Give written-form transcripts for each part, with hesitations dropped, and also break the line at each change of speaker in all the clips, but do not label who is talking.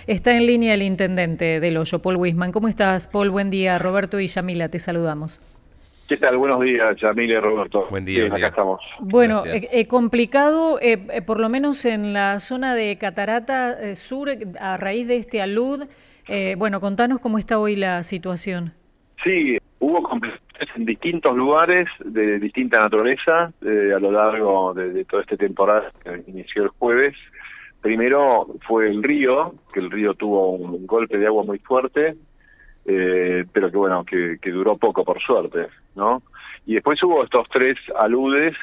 Está en línea el intendente del Hoyo, Paul Wisman. ¿Cómo estás, Paul? Buen día. Roberto y Yamila, te saludamos.
¿Qué tal? Buenos días, Yamila y Roberto.
Buen día,
Bien,
buen
acá
día.
estamos.
Bueno,
Gracias.
complicado, por lo menos en la zona de Catarata Sur, a raíz de este alud. Bueno, contanos cómo está hoy la situación.
Sí, hubo complicaciones en distintos lugares de distinta naturaleza a lo largo de todo este temporal que inició el jueves. Primero fue el río, que el río tuvo un golpe de agua muy fuerte, pero que bueno, que duró poco por suerte, ¿no? Y después hubo estos tres aludes,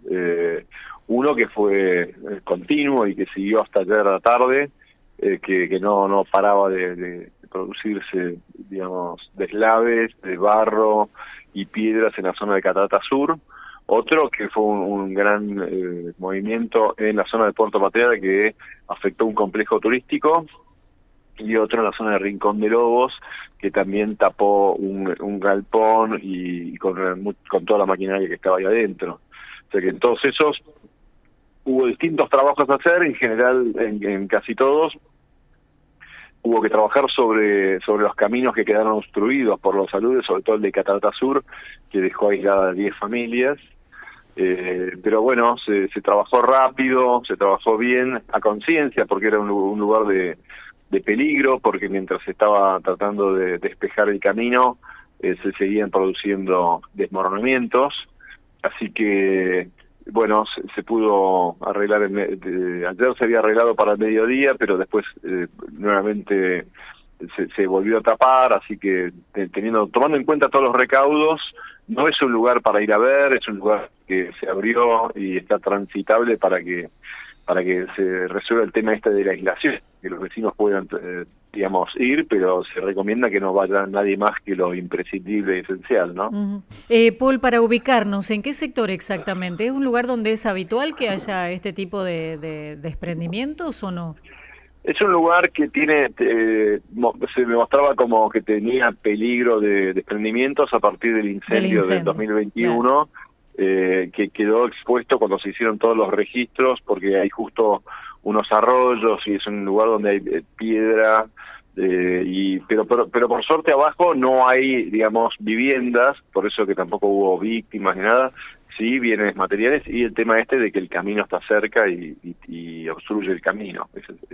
uno que fue continuo y que siguió hasta ayer a la tarde, que no paraba de producirse, digamos, deslaves de barro y piedras en la zona de Catarata Sur. Otro que fue un gran movimiento en la zona de Puerto Patrera que afectó un complejo turístico, y otro en la zona de Rincón de Lobos, que también tapó un galpón y con toda la maquinaria que estaba ahí adentro. O sea que en todos esos hubo distintos trabajos a hacer, en general en casi todos. Hubo que trabajar sobre los caminos que quedaron obstruidos por los aludes, sobre todo el de Catarata Sur, que dejó aisladas a 10 familias. Pero bueno, se trabajó rápido, se trabajó bien, a conciencia, porque era un lugar de peligro, porque mientras se estaba tratando de despejar el camino, se seguían produciendo desmoronamientos. Así que bueno, se pudo arreglar, ayer se había arreglado para el mediodía, pero después nuevamente se volvió a tapar, así que tomando en cuenta todos los recaudos, no es un lugar para ir a ver, es un lugar que se abrió y está transitable para que se resuelva el tema de la aislación, que los vecinos puedan, digamos, ir, pero se recomienda que no vaya nadie más que lo imprescindible y esencial, ¿no?
Paul, para ubicarnos, ¿en qué sector exactamente? ¿Es un lugar donde es habitual que haya este tipo de desprendimientos o no?
Es un lugar que se me mostraba como que tenía peligro de desprendimientos a partir del incendio del 2021, claro. Que quedó expuesto cuando se hicieron todos los registros, porque hay justo unos arroyos y es un lugar donde hay piedra, pero por suerte abajo no hay, digamos, viviendas, por eso que tampoco hubo víctimas ni nada. Sí, bienes materiales y el tema de que el camino está cerca y obstruye el camino.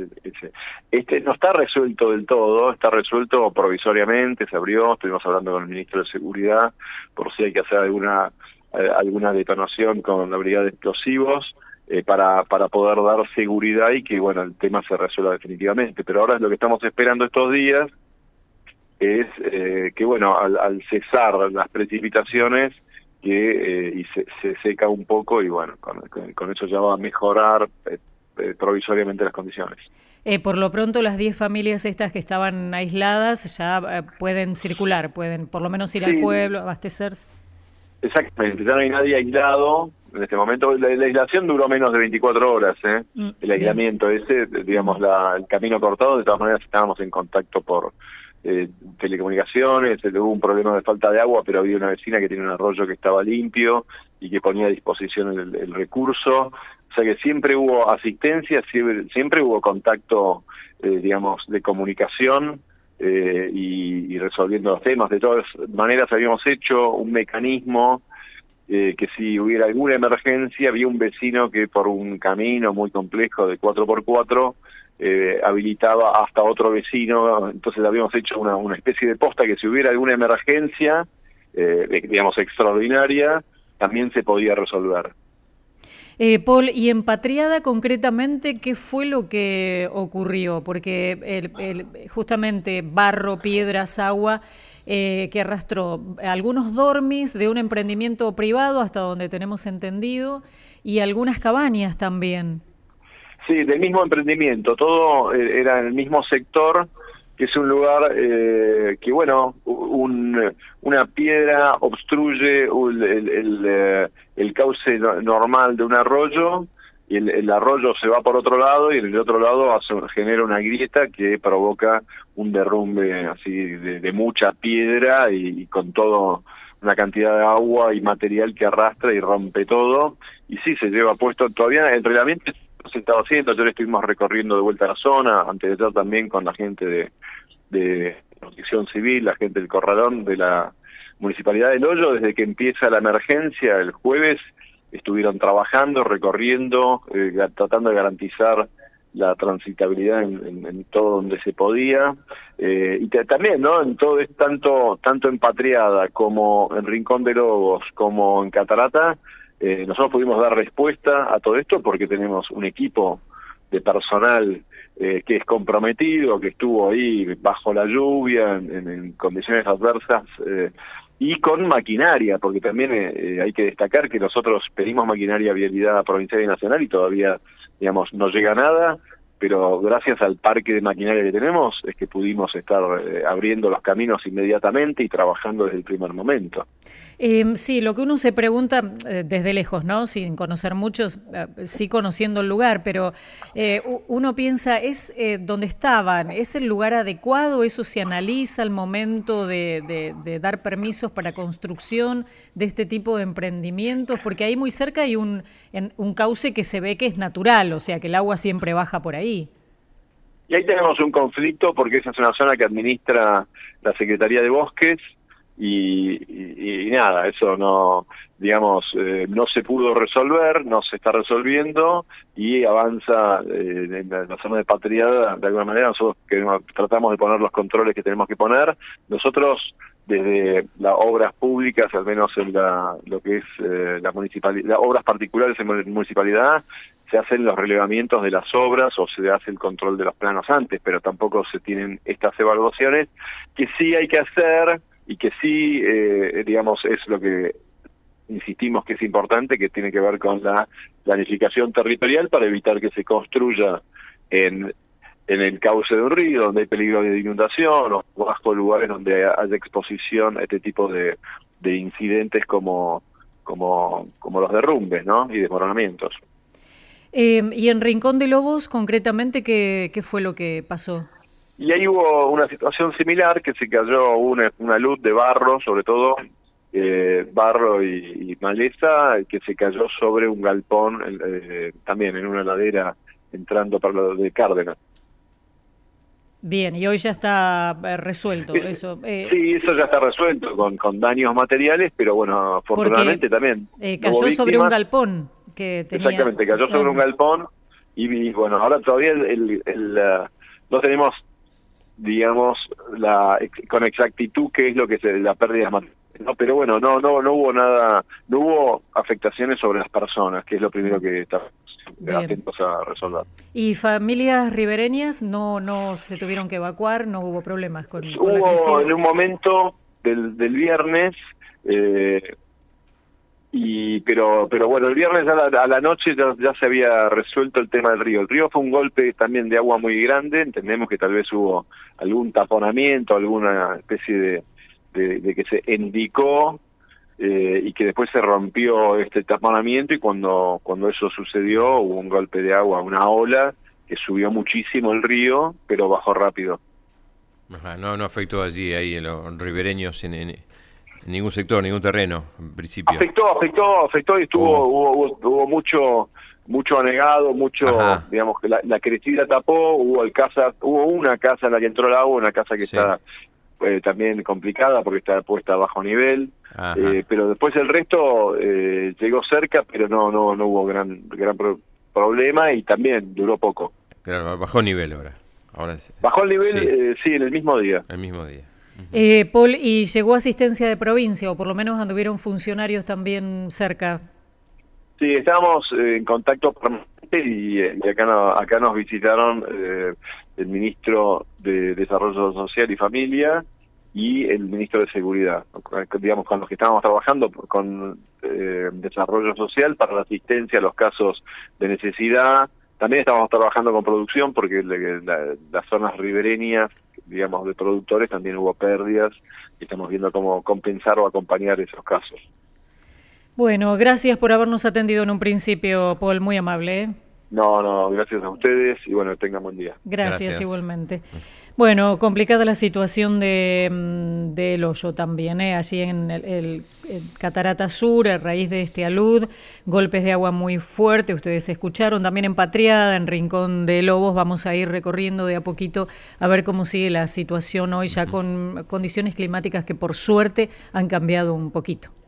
Este no está resuelto del todo, está resuelto provisoriamente, se abrió, estuvimos hablando con el ministro de Seguridad por si hay que hacer alguna detonación con la brigada de explosivos para poder dar seguridad y que bueno, el tema se resuelva definitivamente. Pero ahora lo que estamos esperando estos días es que bueno, al cesar las precipitaciones, y se seca un poco y bueno, con eso ya va a mejorar provisoriamente las condiciones.
Por lo pronto las 10 familias estas que estaban aisladas ya pueden circular, pueden por lo menos ir al pueblo, abastecerse.
Exactamente, ya no hay nadie aislado en este momento. La aislación duró menos de 24 horas, el aislamiento ese, digamos, el camino cortado. De todas maneras estábamos en contacto por telecomunicaciones, hubo un problema de falta de agua, pero había una vecina que tiene un arroyo que estaba limpio y que ponía a disposición el recurso. O sea que siempre hubo asistencia, siempre hubo contacto, digamos, de comunicación y resolviendo los temas. De todas maneras habíamos hecho un mecanismo que si hubiera alguna emergencia, había un vecino que por un camino muy complejo de 4x4 habilitaba hasta otro vecino. Entonces habíamos hecho una especie de posta que si hubiera alguna emergencia, digamos, extraordinaria, también se podía resolver.
Paul, y en Patriada concretamente, ¿qué fue lo que ocurrió? Porque justamente barro, piedras, agua, que arrastró algunos dormis de un emprendimiento privado, hasta donde tenemos entendido, y algunas cabañas también.
Sí, del mismo emprendimiento, todo era en el mismo sector, que es un lugar que, bueno, una piedra obstruye el cauce normal de un arroyo, y el arroyo se va por otro lado, y en el otro lado genera una grieta que provoca un derrumbe así de mucha piedra y con todo una cantidad de agua y material que arrastra y rompe todo. Y sí, se lleva puesto, todavía el reglamento se estaba haciendo. Ayer estuvimos recorriendo de vuelta a la zona, antes de ayer también con la gente de Protección Civil, la gente del Corralón de la Municipalidad del Hoyo. Desde que empieza la emergencia el jueves estuvieron trabajando, recorriendo, tratando de garantizar la transitabilidad en todo donde se podía, y también, ¿no? En todo, tanto en Patriada como en Rincón de Lobos como en Catarata, nosotros pudimos dar respuesta a todo esto porque tenemos un equipo de personal que es comprometido, que estuvo ahí bajo la lluvia, en condiciones adversas, y con maquinaria, porque también hay que destacar que nosotros pedimos maquinaria vialidad provincial y nacional y todavía, digamos, no llega nada, pero gracias al parque de maquinaria que tenemos es que pudimos estar abriendo los caminos inmediatamente y trabajando desde el primer momento.
Sí, lo que uno se pregunta desde lejos, ¿no? Sin conocer muchos, sí conociendo el lugar, pero uno piensa, ¿es donde estaban? ¿Es el lugar adecuado? ¿Eso se analiza al momento de dar permisos para construcción de este tipo de emprendimientos? Porque ahí muy cerca hay un cauce que se ve que es natural, o sea, que el agua siempre baja por ahí.
Y ahí tenemos un conflicto porque esa es una zona que administra la Secretaría de Bosques, y nada, eso no, digamos, no se pudo resolver, no se está resolviendo y avanza en la zona de Patriada. De alguna manera nosotros tratamos de poner los controles que tenemos que poner. Nosotros desde las obras públicas, al menos en lo que es la municipalidad, obras particulares en municipalidad, se hacen los relevamientos de las obras o se hace el control de los planos antes, pero tampoco se tienen estas evaluaciones que sí hay que hacer y que sí, digamos, es lo que insistimos que es importante, que tiene que ver con la planificación territorial para evitar que se construya en el cauce de un río, donde hay peligro de inundación, o bajo lugares donde haya exposición a este tipo de incidentes como los derrumbes, ¿no? Y desmoronamientos.
Y en Rincón de Lobos, concretamente, ¿qué fue lo que pasó?
Y ahí hubo una situación similar, que se cayó una luz de barro, sobre todo barro y maleza, que se cayó sobre un galpón, también en una ladera entrando para lo de Cárdenas.
Bien, y hoy ya está resuelto eso.
Sí, eso ya está resuelto con daños materiales, pero bueno, afortunadamente también.
Cayó sobre un galpón que tenía...
Exactamente, cayó sobre un galpón y bueno, ahora todavía no tenemos, digamos, con exactitud qué es lo que es la pérdida material, ¿no? Pero bueno, no hubo nada, no hubo afectaciones sobre las personas, que es lo primero que estamos atentos a resolver.
¿Y familias ribereñas no se tuvieron que evacuar? ¿No hubo problemas con la crecida?
Hubo en un momento del viernes, pero bueno, el viernes a la noche ya se había resuelto el tema del río. El río fue un golpe también de agua muy grande, entendemos que tal vez hubo algún taponamiento, alguna especie de que se indicó, y que después se rompió este taponamiento, y cuando eso sucedió hubo un golpe de agua, una ola que subió muchísimo el río, pero bajó rápido.
Ajá, no afectó allí ahí en los ribereños en ningún sector, ningún terreno, en principio.
Afectó y hubo mucho anegado,
Ajá.
digamos que la crecida tapó, hubo una casa en la que entró el agua, una casa que está también complicada porque está puesta a bajo nivel, pero después el resto llegó cerca, pero no hubo gran problema, y también duró poco.
Claro, bajó nivel ahora.
Bajó el nivel, sí, en el mismo día.
El mismo día.
Paul, ¿y llegó asistencia de provincia, o por lo menos anduvieron funcionarios también cerca?
Sí, estábamos en contacto permanente y acá nos visitaron el ministro de Desarrollo Social y Familia y el ministro de Seguridad, digamos, con los que estábamos trabajando con Desarrollo Social para la asistencia a los casos de necesidad. También estamos trabajando con producción porque las zonas ribereñas, digamos, de productores, también hubo pérdidas y estamos viendo cómo compensar o acompañar esos casos.
Bueno, gracias por habernos atendido en un principio, Paul, muy amable.
No, gracias a ustedes y bueno, tengan buen día.
Gracias. Igualmente. Bueno, complicada la situación de El Hoyo también, allí en el Catarata Sur, a raíz de este alud, golpes de agua muy fuertes, ustedes escucharon, también en Patriada, en Rincón de Lobos, vamos a ir recorriendo de a poquito a ver cómo sigue la situación hoy, ya con condiciones climáticas que por suerte han cambiado un poquito.